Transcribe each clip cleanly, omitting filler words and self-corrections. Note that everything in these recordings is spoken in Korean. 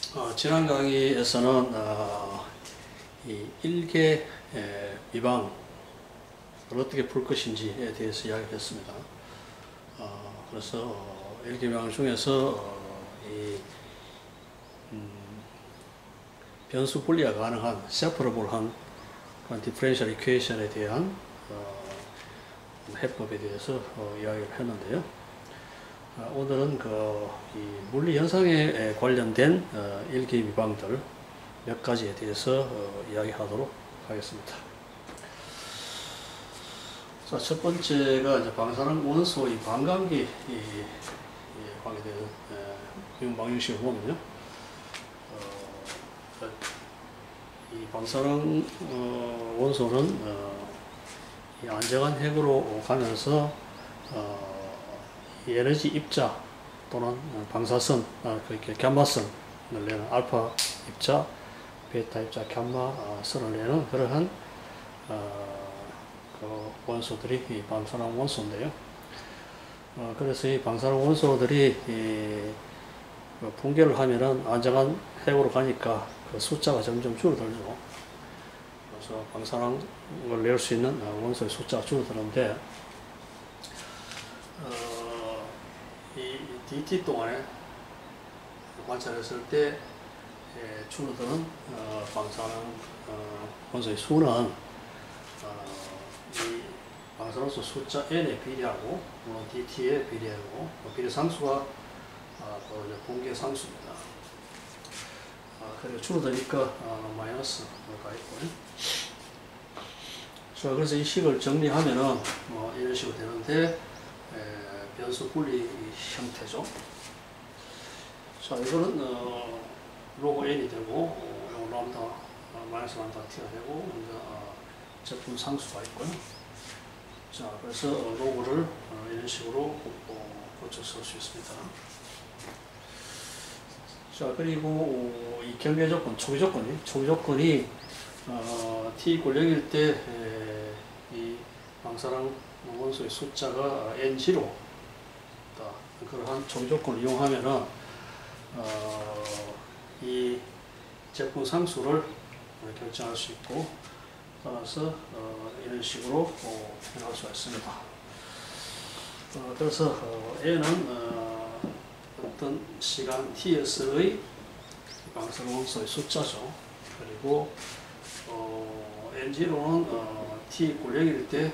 지난 강의에서는 이 일개 미방을 어떻게 풀 것인지에 대해서 이야기를 했습니다. 그래서 일개 미방 중에서 변수 분리가 가능한 세퍼러블한 디퍼런셜 이퀘이션에 대한 해법에 대해서 이야기를 했는데요. 오늘은 이 물리 현상에 관련된 일개 미방들 몇 가지에 대해서 이야기하도록 하겠습니다. 자, 첫 번째가 이제 방사능 원소의 반감기 관계된 미분 방정식을 보면요. 이 방사능 원소는 이 안정한 핵으로 가면서 이 에너지 입자 또는 방사선, 그렇게 감마선을 내는 알파 입자, 베타 입자, 감마선을 내는 그러한 그 원소들이 이 방사능 원소인데요. 그래서 이 방사능 원소들이 붕괴를 하면은 안정한 핵으로 가니까 그 숫자가 점점 줄어들죠. 그래서 방사능을 낼 수 있는 원소의 숫자가 줄어드는데, 이 DT 동안에 관찰했을 때 줄어드는 방사능 원소의 수는 이 방사능 원소 숫자 N에 비례하고 물론 DT에 비례하고 비례 상수가 바로 붕괴 상수입니다. 그리고 줄어드니까 마이너스가 있고요. 자, 그래서 이 식을 정리하면은 이런 식으로 되는데, 변수 분리 형태죠. 자, 이거는 로그 n이 되고, 요거 람다 마이너스 람다 t가 되고, 제품 상수가 있고요. 자, 그래서 로그를 이런 식으로 고쳐 쓸 수 있습니다. 자, 그리고 이 경계 조건, 초기 조건이 t = 0일 때 이 방사능 원소의 숫자가 n0 그러한 초기 조건을 이용하면은 이 제품 상수를 결정할 수 있고, 따라서 이런 식으로 표현할 수가 있습니다. 그래서 n은 어떤 시간 t에서의 방사능 원소의 숫자죠. 그리고 n0는 t = 0일 때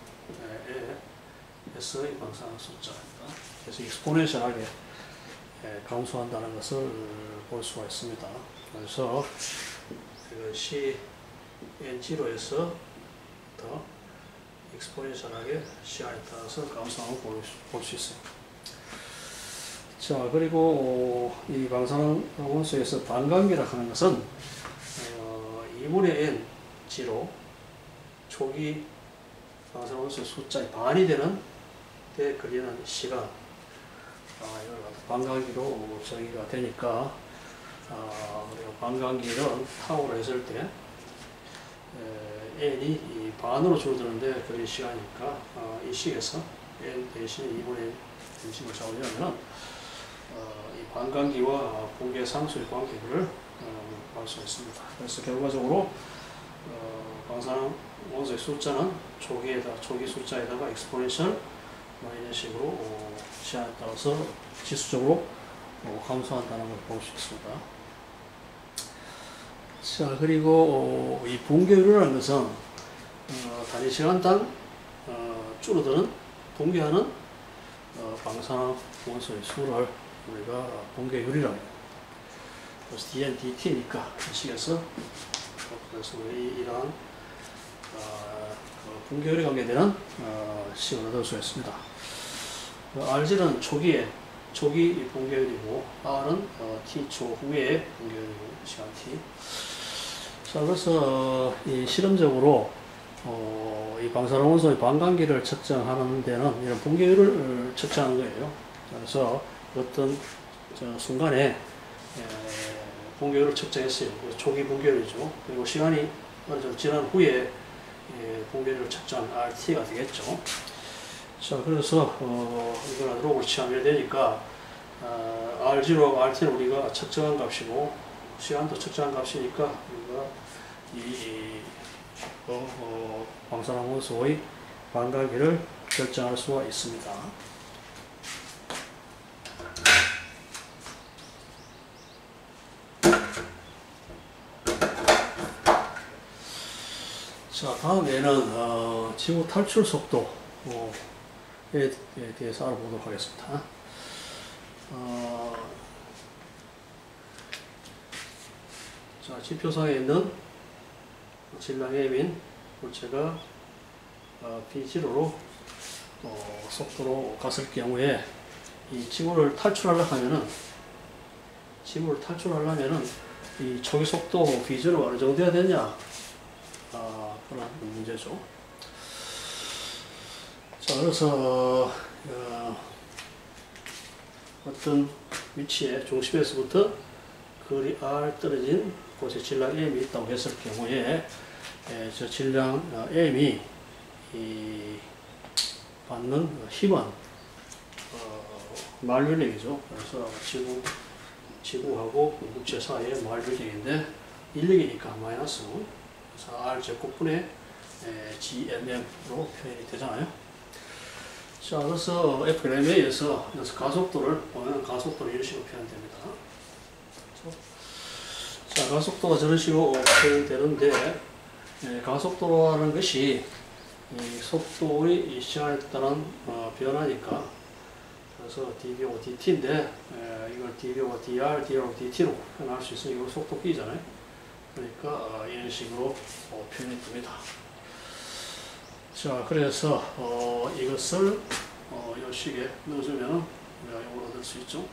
에서의 방사능 숫자입니다. 그래서 익스포넨셜하게 감소한다는 것을 볼 수가 있습니다. 그래서 이것이 n0에서 더 익스포넨셜하게 시간에 따라서 감소하는 걸 볼 수 있어요. 자, 그리고 이 방사능 원소에서 반감기라 하는 것은 2분의 n 지로 초기 방사능 원소의 숫자의 반이 되는 때 걸리는 시간, 이걸 반감기로 정의가 되니까, 그리고 반감기는 타우로 했을 때 n이 반으로 줄어드는데 걸린 시간이니까 이 식에서 n 대신 2분의 n 식을 잡으려면은 이 반감기와 붕괴 상수의 관계를 알 수 있습니다. 그래서 결과적으로 방사능 원소의 숫자는 초기 숫자에다가 익스포넨셜 이런 식으로 시간에 따라서 지수적으로 감소한다는 걸 볼 수 있습니다. 자, 그리고 이 붕괴율이라는 것은 단위 시간당 줄어드는 붕괴하는 방사능 원소의 수를 우리가 붕괴율이라고 해요. 그래서 dn dt니까 이 식에서 그래서 이러한 붕괴율에 관계되는 식을 얻을 수 있습니다. Rg는 초기 붕괴율이고, R은 t 초후의 붕괴율이고, 시간 t. 자, 그래서 이 실험적으로 이 방사능 원소의 반감기를 측정하는 데는 이런 붕괴율을 측정하는 거예요. 그래서 어떤 순간에 붕괴율을 측정했어요. 초기 붕괴율이죠. 그리고 시간이 어느 정도 지난 후에 붕괴율을 측정한 RT가 되겠죠. 자, 그래서 이걸 로그를 취하면 되니까 R0, Rt는 우리가 측정한 값이고 시간도 측정한 값이니까 우리가 이 방사능 원소의 반감기를 결정할 수가 있습니다. 자, 다음에는 지구 탈출 속도에 대해서 알아보도록 하겠습니다. 자, 지표상에 있는 질량 M인 물체가 P0로 속도로 갔을 경우에 이 지구를 탈출하려면은 이 초기 속도 V0가 어느 정도 돼야 되냐? 그런 문제죠. 자, 그래서 어떤 위치에 중심에서부터 거리 R 떨어진 곳에 질량 M이 있다고 했을 경우에 저 질량 M이 받는 힘은 만류력이죠. 그래서 지구하고 물체 사이의 만류력인데 인력이니까 마이너스 그래서 R 제곱분의 GMM으로 표현이 되잖아요. 자, 그래서 FMA에서 가속도를 보면 가속도를 이런 식으로 표현됩니다. 자, 가속도가 저런 식으로 표현되는데 가속도라는 것이 이 속도의 이 시간에 따른 변화니까 그래서 dV하고 dt인데 이걸 dV하고 dr, dr하고 dt로 표현할 수 있으니 이거 속도끼잖아요. 그러니까 이런 식으로 표현이 됩니다. 자, 그래서 이것을 이 식에 넣어주면 우리가 이걸 얻을 수 있죠.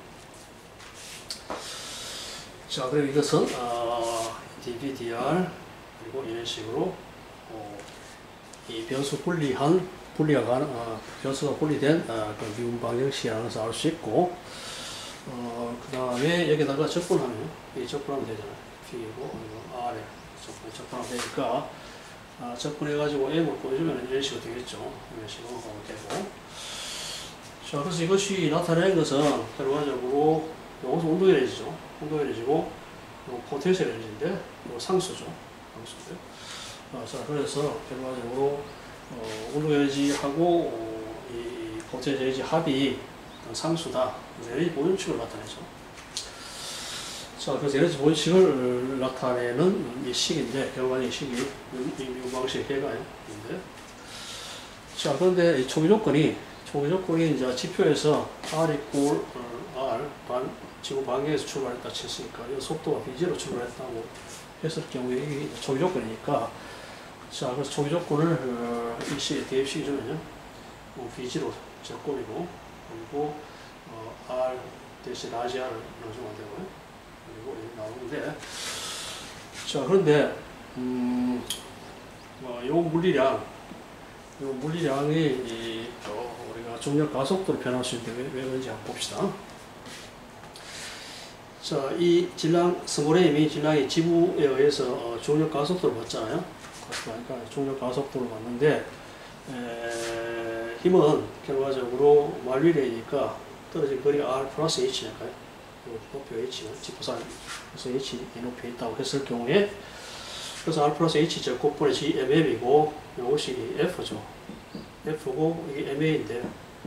자, 그리고 이것은 dv, dr 그리고 이런 식으로 이 변수 분리가 변수가 분리된 그 미분 방정식이라는 것을 알 수 있고 그 다음에 여기다가 적분하면 이 적분하면 되잖아요. P이고 R에 적분하면 되니까 적분해가지고 M을 보여주면 이런 식으로 되겠죠. 이런 식으로 하면 되고. 자, 그래서 이것이 나타내는 것은 결과적으로 여기서 온도 에너지죠. 온도 에너지고 포텐셜 에너지인데 이거 상수죠. 자, 그래서 결과적으로 온도 에너지하고 이 포텐셜 에너지 합이 상수다. 에너지 보존축을 나타내죠. 자, 그래서 에너지 보존축을 나타내는 이 식인데 결과적인 식이 이 미분방식의 개가인데. 자, 그런데 이 초기 조건이 이제 지표에서 R equal R 지구 반경에서 출발했다 쳤으니까 이 속도가 V로 출발했다고 했을 경우에 이게 초기 조건이니까 자, 그래서 초기 조건을 이 식에 대입시키 주면요 V로 제곱이고 그리고 R 대신 RGR을 넣어주면 되고요. 그리고 여기 나오는데 자, 그런데 요 물리량이 우리가 중력 가속도로 변할 수 있는데 왜 그런지 한번 봅시다. 자, 이 질량 스몰 m이 질량이 지구에 의해서 중력 가속도를 받잖아요. 그러니까 중력 가속도를 받는데 힘은 결과적으로 만류력이니까 떨어진 거리가 R 플러스 H니까요. 높이 H는 지표상 그래서 H 이 높이에 있다고 했을 경우에 그래서 R 플러스 H 제곱분의 GMM이고 이것이 F죠. F고 이게 MA인데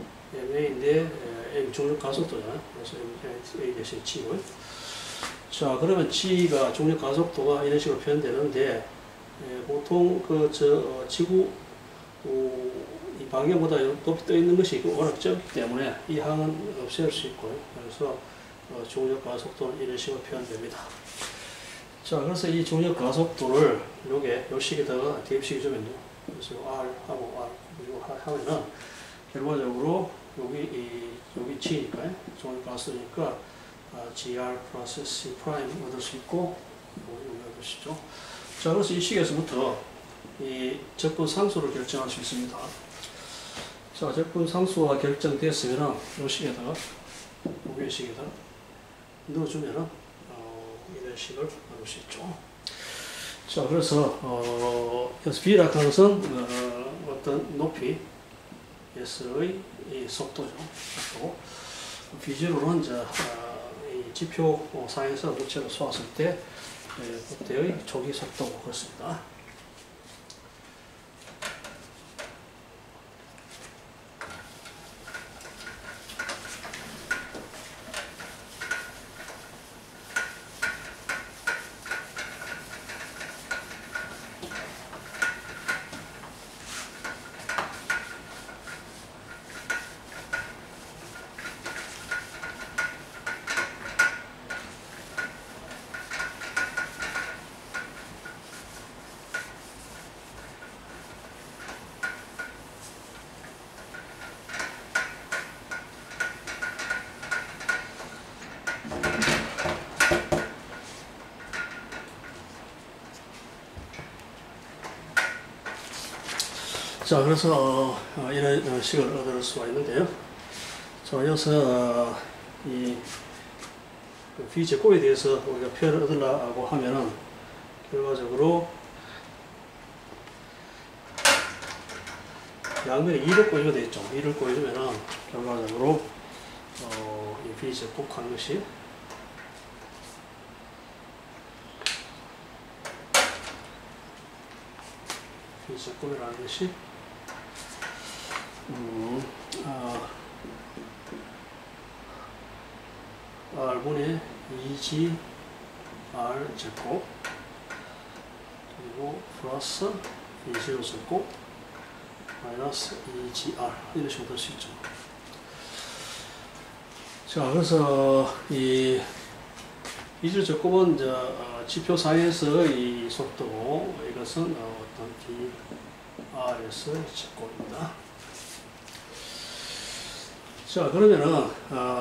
M 중력 가속도잖아요. 그래서 A 대신 G고요. 자, 그러면 G가 중력 가속도가 이런 식으로 표현되는데 보통 지구 이 방향보다 높이 떠 있는 것이 워낙 적기 때문에 이 항은 없앨 수 있고요. 그래서 중력 가속도는 이런 식으로 표현됩니다. 자, 그래서 이 중력 가속도를 요 식에다가 대입시켜 주면요. 그래서 R하고 R 그리고 하면은 결과적으로 여기 G니까요. 중력 가속도니까 GR 플러스 C 프라임 얻을 수 있고 여기 얻을 수 있죠. 자, 그래서 이 식에서부터 이 적분 상수를 결정할 수 있습니다. 자, 적분 상수가 결정됐으면은 요 식에다가 여기 식에다가 넣어주면은 이런 식을 넣을 수 있죠. 자, 그래서 여기서 B라고 하는 것은 어떤 높이 S의 이 속도죠. 속도. V제로는 이제 이 지표 상에서 물체를 쏘았을 때 그때의 초기 속도고 그렇습니다. 자, 그래서 이런 식을 얻을 수가 있는데요. 자, 여기서 이 V제곱에 대해서 우리가 표현을 얻으려고 하면은 결과적으로 양면에 2를 꼬이게 되어 있죠. 2를 꼬여주면은 결과적으로 이 V제곱 하는 것이 V제곱이라는 것이 R분의 2G R제곱 그리고 플러스 V0 제곱 마이너스 2GR 이런 식으로 될 수 있죠. 자, 그래서 이 V0 제곱은 이제 지표상에서 이 속도고 이것은 어떤 VRS 제곱입니다. 자, 그러면은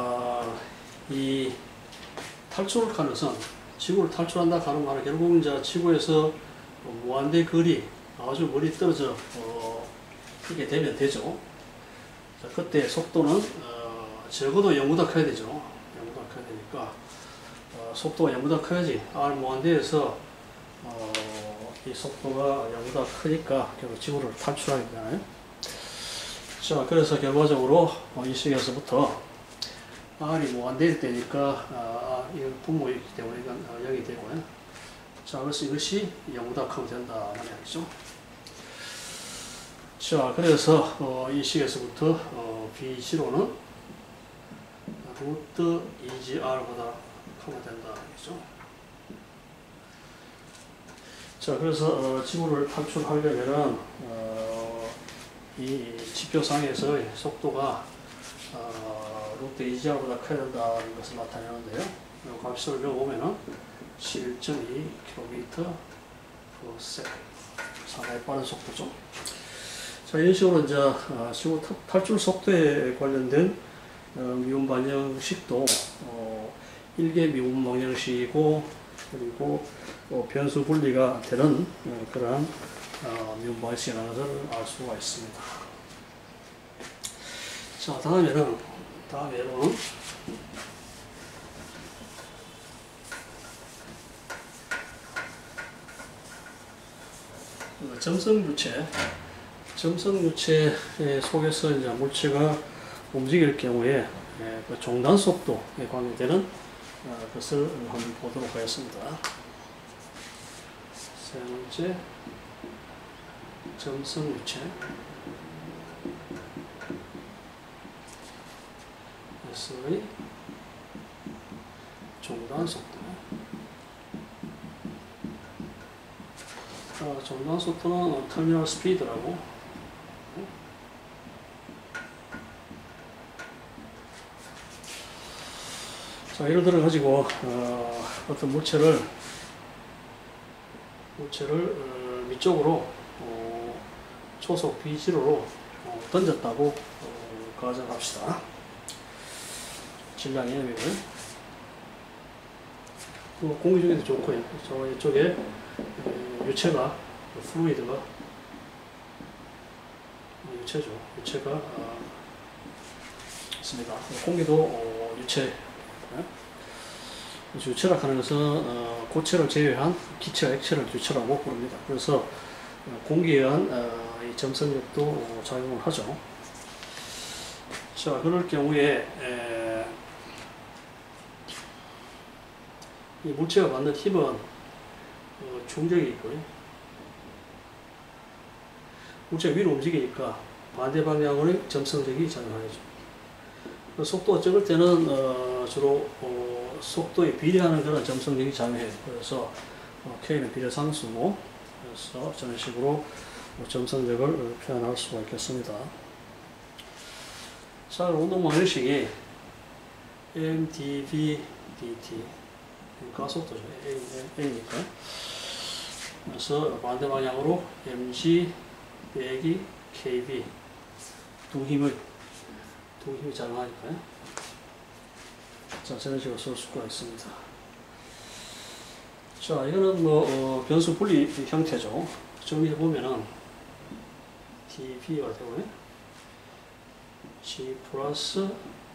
이 탈출을 하는 선, 지구를 탈출한다 하는 말은 결국 이제 지구에서 무한대 거리 아주 멀리 떨어져 있게 되면 되죠. 자, 그때 속도는 적어도 0보다 커야 되죠. 0보다 커야 되니까 속도가 0보다 커야지 R 무한대에서 이 속도가 0보다 크니까 결국 지구를 탈출하게 되잖아요. 자, 그래서 결과적으로 이 식에서부터 R이 무한대일 때니까 이건 분모이기 때문에 이건 0이 되고요. 자, 그래서 이것이 0보다 크면 된다 말이죠. 자, 그래서 이 식에서부터 B0는 루트 2GR보다 크면 된다 말이죠. 자, 그래서 지구를 탈출하려면은 이 지표상에서의 속도가 루트 2GR보다 커야 된다는 것을 나타내는데요. 이 값을 넣어보면은 11.2km/s 상당히 빠른 속도죠. 자, 이런 식으로 이제 지구 탈출 속도에 관련된 미분 방정식도 1개 미분 방정식이고 그리고 변수 분리가 되는 그러한 미분 방정식이라는 것을 알 수가 있습니다. 자, 다음에는 점성유체 속에서 이제 물체가 움직일 경우에 그 종단 속도에 관계되는 것을 한번 보도록 하겠습니다. 세 번째, 점성유체 에서의 종단 속도. 종단 속도는 터미널 스피드라고. 자, 예를 들어 가지고 어떤 물체를 위쪽으로 초속 B0로 던졌다고 가정합시다. 질량의 의미를 공기 중에도 좋고요. 저 이쪽에 유체가 플루이드가 유체가 있습니다. 공기도 유체. 유체라 하는 것은 고체를 제외한 기체와 액체를 유체라고 부릅니다. 그래서 공기에 의한 이 점성력도 작용을 하죠. 자, 그럴 경우에 이 물체가 받는 힘은 중력이 있고요. 물체가 위로 움직이니까 반대 방향으로 점성력이 작용하죠. 속도가 적을 때는 주로 속도에 비례하는 그런 점성력이 작용해요. 그래서 K는 비례상수고, 그래서 저런 식으로 점성력을 표현할 수가 있겠습니다. 자, 운동 방정식이 mdv dt 가속도죠. a니까. 그래서 반대 방향으로 mg 빼기 kb 두 힘이 작용하니까요. 자, 저런 식으로 쓸 수가 있습니다. 자, 이거는 변수 분리 형태죠. 정리해 보면은 dv가 되고요. g 플러스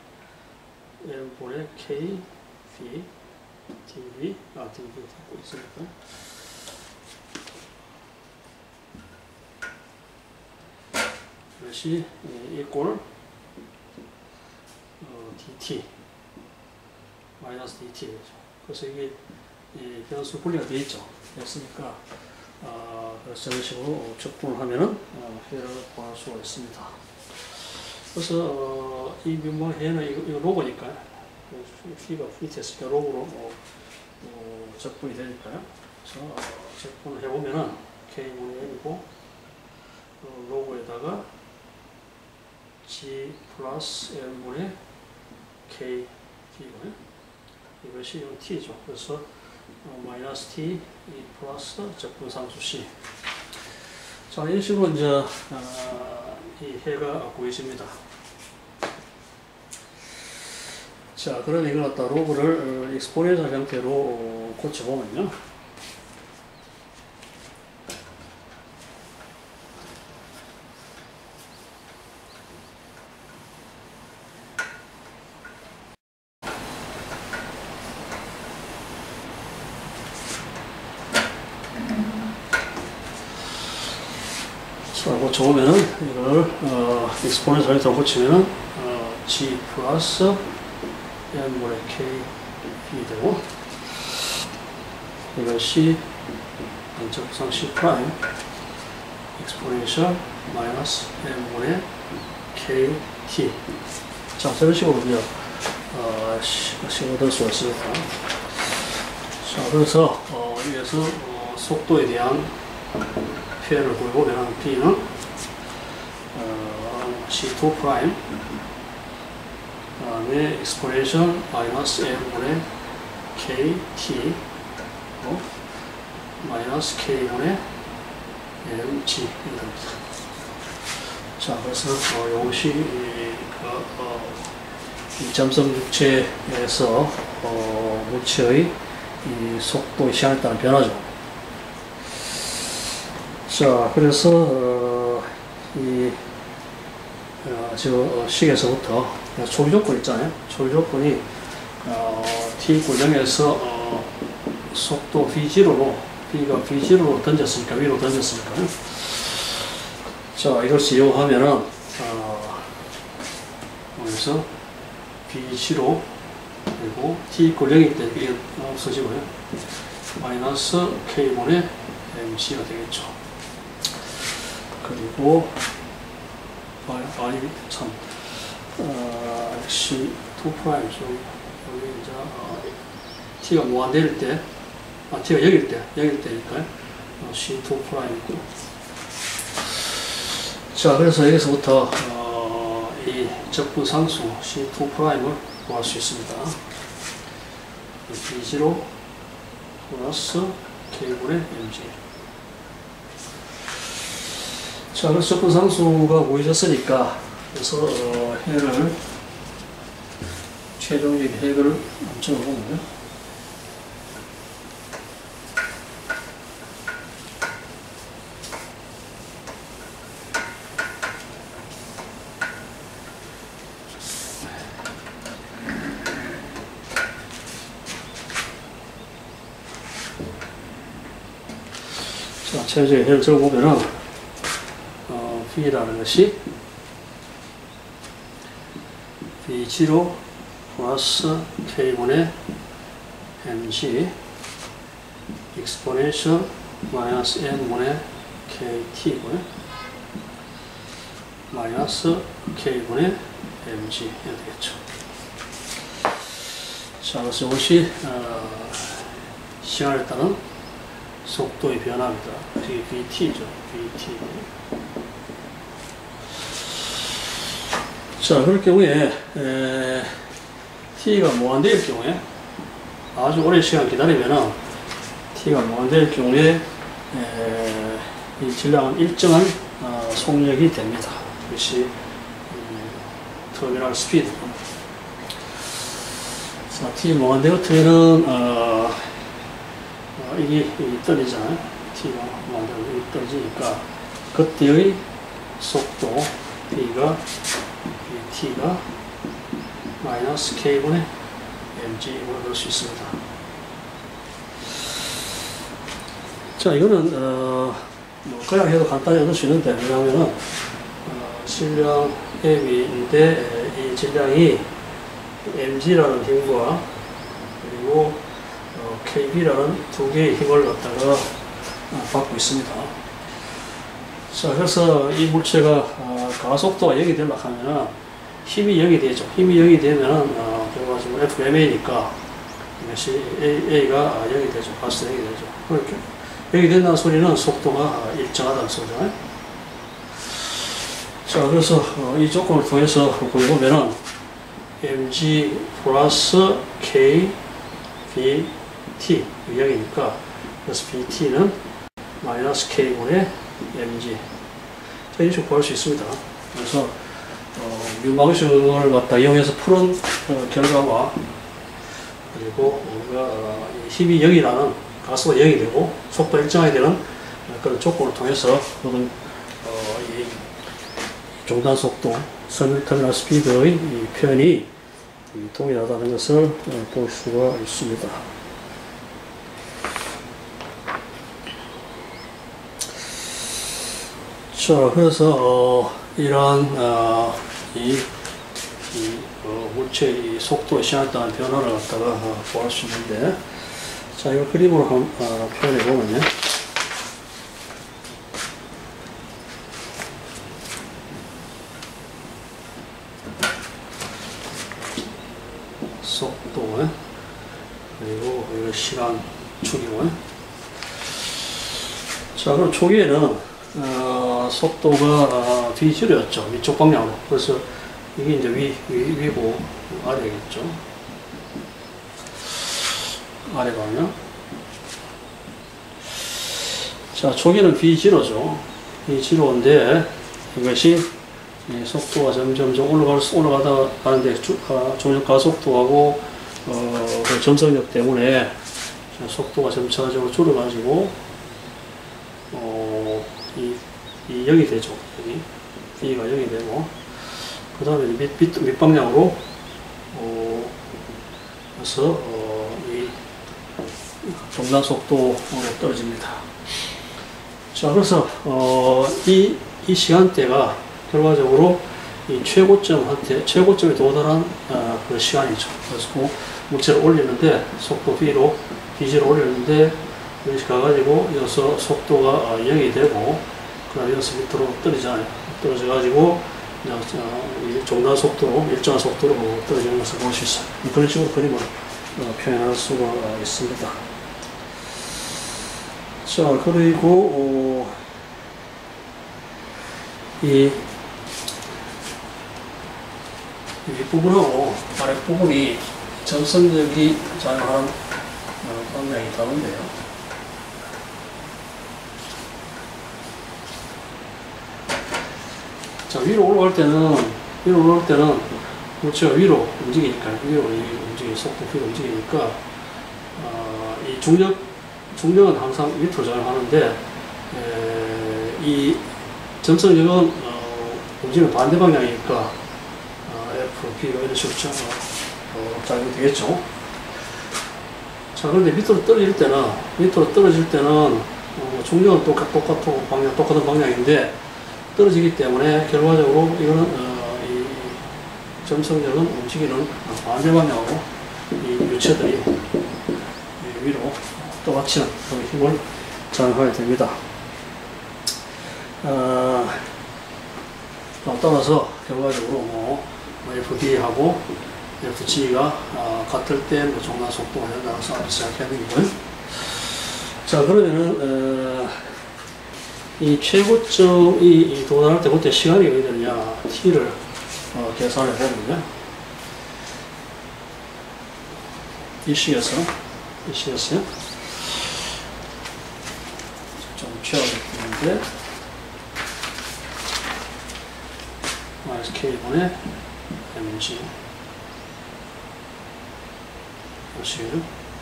m분의 k v dv 되고 있으니까. 이것이 equal dt 마이너스 dt죠. 그래서 이게 변수 분리가 되어 있죠. 됐으니까 그래서 이런 식으로 적분을 하면은 해를 구할 수가 있습니다. 그래서 이 해는 이거 로그니까 p가 밑에서 로그로 적분이 되니까요. 그래서 적분을 해보면은 k분의 n이고 로그에다가 g 플러스 m분의 k t고요. 이것이 t죠. 그래서 마이너스 t 플러스 적분상수 c. 자, 이런 식으로 이제 이 해가 구해집니다. 자, 그럼 이걸 갖다 로그를 익스포넨셜 형태로 고쳐보면요. 자, 고쳐보면은 이걸 익스포넨셜 형태로 고치면은 g 플러스 m분의 k이 되고, 이것이 안적상 c 프라임 익스포넨셜 마이너스 m분의 kt. 자, 저런 식으로 이제 식어될 수가 있습니다. 자, 그래서 위에서 속도에 대한 표현을 보여보면 P는 C2 프라임 다음에 exponential 마이너스 m분의 kt 마이너스 k분의 mg 이렇게 됩니다. 자, 그래서 이것이 이 점성 물체에서 물체의 이 속도 시간에 따른 변화죠. 자, 그래서 저 식에서부터 초기 조건 있잖아요. 초기 조건이 t = 0에서 속도 v0로 b가 v0로 던졌으니까 위로 던졌으니까요. 자, 이것을 이용하면은 여기서 v0 그리고 t = 0일 때 이게 없어지고요. 마이너스 k분의 mg가 되겠죠. 그리고 참 C2 프라임 여기 이제 t가 무한대일 때 t가 0일 때니까요. C2 프라임이고. 자, 그래서 여기서부터 이 적분상수 C2 프라임을 구할 수 있습니다. B0 플러스 K분의 MG. 자, 그래서 적분상수가 구해졌으니까, 그래서 해를 최종적인 해결을 적어보면요. 자, 최종적인 해를 적어보면은 P라는 것이 V0 플러스 K분의 mg exponential 마이너스 n분의 kt고요. 마이너스 k분의 mg 해야 되겠죠. 자, 그래서 이것이 시간에 따른 속도의 변화입니다. 이게 vt죠. vt. 자, 그럴 경우에 t가 무한대일 경우에 아주 오랜 시간 기다리면은 t가 무한대일 경우에 이 질량은 일정한 속력이 됩니다. 이것이 터미널 스피드. 자, t 무한대 같으면은 이게 떨어지잖아요. t가 무한대로 이게 떨어지니까 그때의 속도 v가 t가 마이너스 k분의 mg로 넣을 수 있습니다. 자, 이거는 그냥 해도 간단히 얻을 수 있는데, 왜냐하면은 질량 m인데 이 질량이 mg라는 힘과 그리고 kb라는 두 개의 힘을 갖다가 받고 있습니다. 자, 그래서 이 물체가 가속도가 0이 되려고 하면은 힘이 0이 되죠. 힘이 0이 되면은 결과적으로 FMA니까 이것이 A가 0이 되죠. 가속도 0이 되죠. 그렇게 0이 된다는 소리는 속도가 일정하다는 소리잖아요. 자, 그래서 이 조건을 통해서 보면은 mg 플러스 k vt 0이니까 그래서 vt는 마이너스 k분의 mg. 자, 이런 식으로 구할 수 있습니다. 그래서 뮤방식을 갖다 이용해서 푸른 결과와 그리고 우리가 힘이 0이라는 가속도가 0이 되고 속도가 일정하게 되는 그런 조건을 통해서 모든 이 종단 속도, 터미널 스피드의 이 표현이 동일하다는 것을 볼 수가 있습니다. 자, 그래서 이러한 물체의 속도의 시간에 따른 변화를 갖다가 보할 수 있는데, 자, 이걸 그림으로 한번 표현해 보면요. 속도 그리고 시간 축이고. 자, 그럼 초기에는 속도가 v0였죠. 위쪽 방향으로. 그래서 이게 이제 위고 아래겠죠. 아래 방향. 자, 초기는 v0죠. v0인데 이것이 속도가 점점 올라가다 가는데 중력 가속도하고 그 점성력 때문에 속도가 점차적으로 줄어가지고 이 0이 되죠. 여기 V가 0이 되고 그 다음에 밑방향으로 그래서 이 종단 속도로 떨어집니다. 자, 그래서 이 시간대가 결과적으로 이 최고점에 도달한 그 시간이죠. 그래서 그 물체를 올리는데 속도 V로 올리는데 여기서 가가지고 여기서 속도가 0이 되고 그다음에 여기서 밑으로 떨어지잖아요. 떨어져가지고 이 종단 속도로 일정한 속도로 떨어지는 것을 볼 수 있어요. 그런 식으로 그림을 표현할 수가 있습니다. 자, 그리고 이 윗부분하고 아랫부분이 점성력이 작용하는 방향이 다른데요. 자, 위로 올라갈 때는 물체가 위로 움직이니까, 속도 위로 움직이니까, 이 중력은 항상 밑으로 작용하는데, 이 점성력은 움직이는 반대 방향이니까, F, B가 이런 식으로 작용이 되겠죠. 자, 그런데 밑으로 떨어질 때는, 중력은 똑같은 방향인데, 떨어지기 때문에 결과적으로 이거는 이 점성력은 움직이는 반대 방향으로 이 유체들이 위로 떠받치는 그런 힘을 작용하게 됩니다. 따라서 결과적으로 FB하고 FG가 같을 때 종단 속도가 나가서 시작하는 거고요. 자, 그러면은 이 최고점이 도달할 때 그때 시간이 어디 되느냐 t를 계산해 보면요, 이 시에서요 좀 채워졌는데 마이너스 K분의 mg 이식이죠.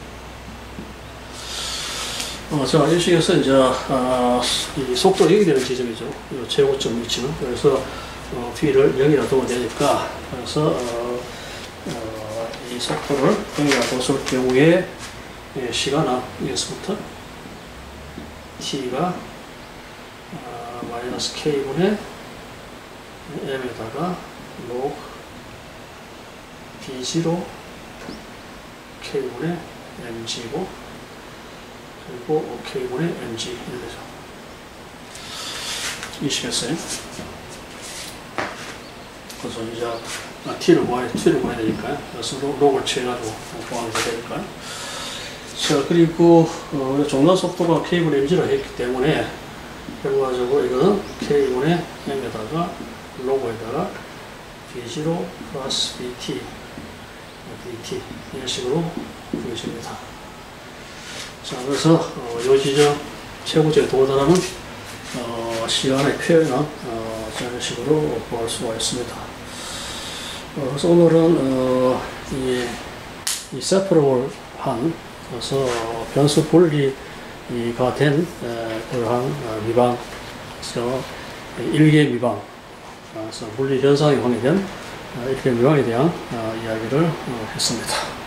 자, 이 식에서 이제 이 속도가 0이 되는 지점이죠. 이 최고점 위치는. 그래서 V를 0이라 두면 되니까, 그래서 이 속도를 0이라 뒀을 경우에 시간은 여기서부터 T가 마이너스 K분의 M에다가 log B0 K분의 mg고, 그리고 K분의 mg 이렇게 되죠. 이시겠어요? 그래서 이제 T를 구해야 되니까요. 그래서 log을 취해가지고 구하게 되니까요. 자, 그리고 종단 속도가 K분의 mg를 했기 때문에 결과적으로 이거는 K분의 m에다가 log에다가 B0 플러스 BT 이런 식으로 구해집니다. 자, 그래서 이 지점 최고점에 도달하는 시간의 표현은 이런 식으로 구할 수가 있습니다. 그래서 오늘은 이 separable한, 그래서 변수 분리가 된 그러한 미방, 그래서 일계 미방, 그래서 분리 현상에 관계된 일계 미방에 대한 이야기를 했습니다.